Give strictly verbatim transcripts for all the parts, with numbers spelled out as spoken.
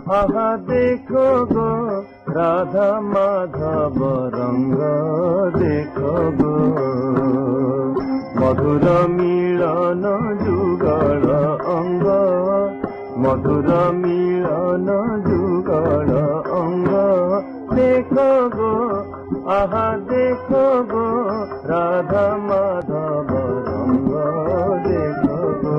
आहा देखो गो राधा माधव रंग देखो गो मधुर मिलन जुगल अंग मधुर मिलन जुगल अंग देखो गो आहा देखो गो राधा माधव रंग देखो गो।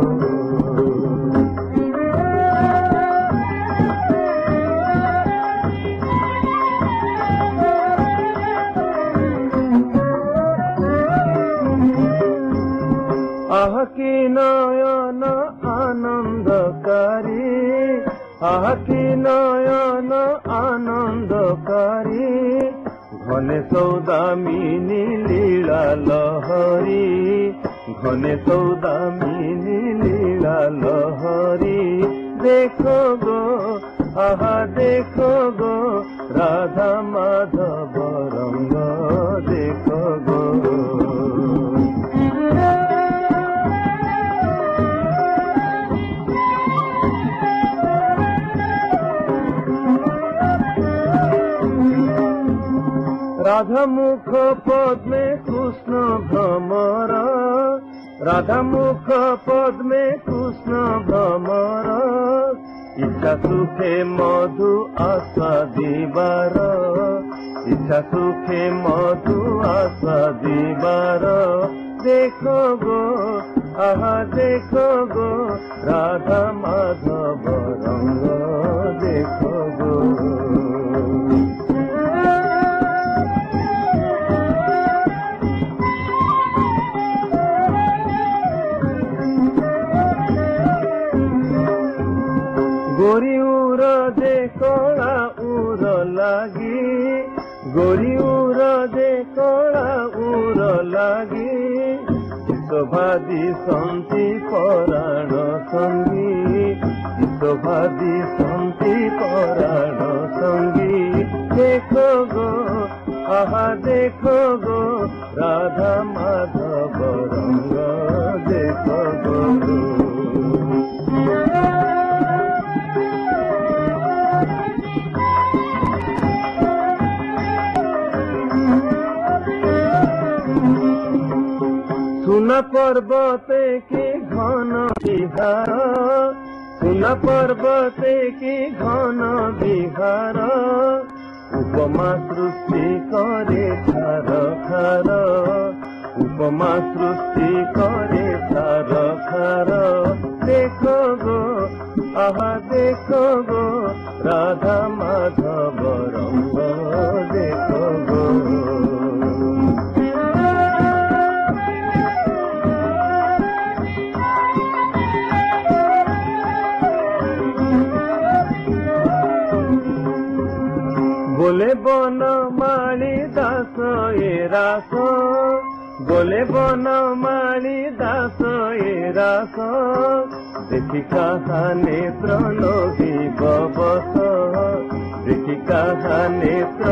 आह की नयन आनंदकारी आह की नयन आनंदकारी घने सौदामिनी लीला लहरी घने सौदामिनी लीला लहरी देखो गो आहा देखो गो राधा माधव रंग देखो गो। राधा मुख पद्मे कृष्ण भ्रमर राधा मुख पद्मे कृष्ण भ्रमर इच्छा सुखे मधु आस्वादिबार इच्छा सुखे मधु आस्वादिबार देखो गो आहा देखो गो राधा माधव रंग देखो गो। गोरी उर दे कला उर लागी गोरी उर दे कला उर लागी शोभादी संति पराण संगी शोभादी संति पराण संगी देखो गो आहा देखो गो राधा माधव रंग देखो गो। सुन पर्वते के घन बिहार सुन पर्वते के घन बिहार उपमा सृष्टि करे थार खार उपमा सृष्टि करे थार खार देखो गो आहा देखो गो राधा माधव रंग देखो गो। बोले बन माली दास ए रास बोले बन माली दास ए रास देखी कहा नेत्र लोभी बस देखी कहा नेत्र